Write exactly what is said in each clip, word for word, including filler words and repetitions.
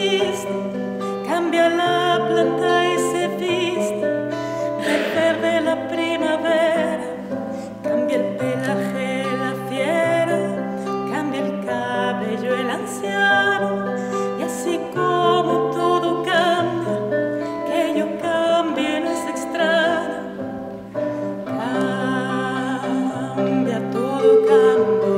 existe, cambia la planta y se viste del verde la primavera, cambia el pelaje la fiera, cambia el cabello el anciano, y así como todo cambia, que yo cambie no es extraño. Cambia, todo cambia.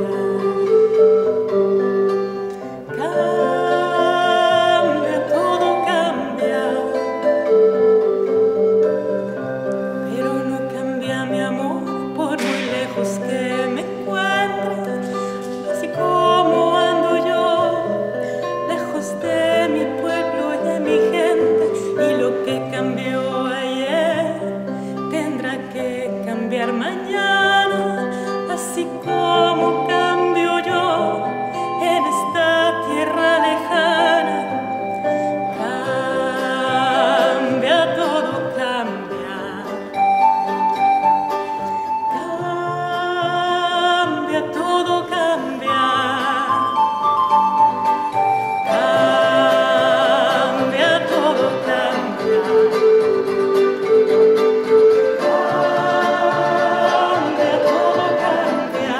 Cambia, todo cambia. Pero no cambia mi amor por muy lejos que me encuentre. Así como ando yo, lejos de mi pueblo y de mi gente. Y lo que cambió ayer tendrá que cambiar mañana. Así como cambio yo en esta tierra lejana. Cambia, todo cambia. Cambia, todo cambia. Cambia, todo cambia. Cambia, todo cambia.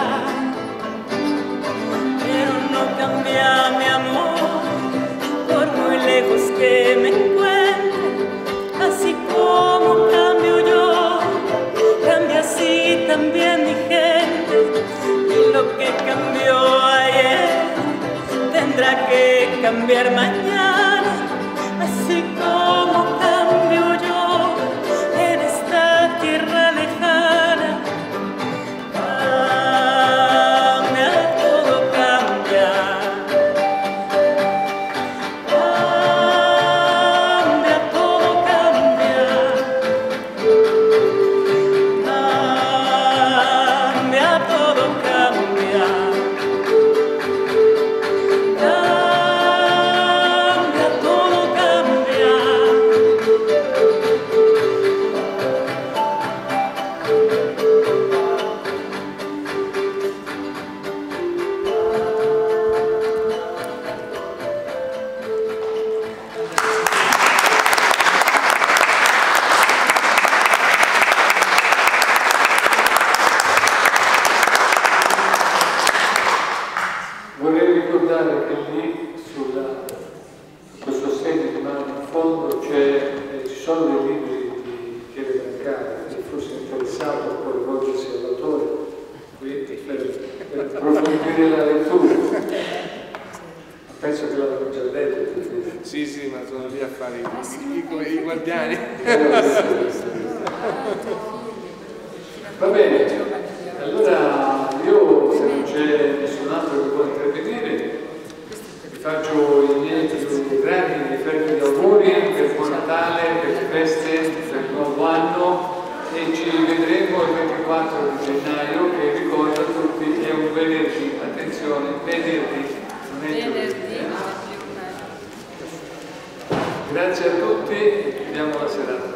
Pero no cambia mi amor por muy lejos que me encuentre. Así como cambio yo, cambia así también mi gente. Y lo que cambió ayer tendrá que cambiar mañana. Así como cambio yo en esta tierra lejana. Cambia, todo cambia. Cambia, todo cambia. Cambia, todo cambia. Cambia, todo cambia. Vorrei ricordare che lì, sulla, su questo segno di mano in fondo, c'è, eh, ci sono dei libri di Pieve Brancale, se fosse interessato può rivolgersi all'autore qui per, per approfondire la lettura. Penso che l'abbiamo già letto. Sì, sì, ma sono lì a fare i, i, i, i guardiani. Va bene, allora io, se non c'è nessun altro che vuole intervenire, vi faccio i miei più grandi e fermi auguri per Buon Natale, per le feste, per il nuovo anno, e ci vedremo il ventiquattro di gennaio, che ricordo a tutti è un venerdì, attenzione, venerdì, non è giovedì. Grazie a tutti e chiudiamo la serata.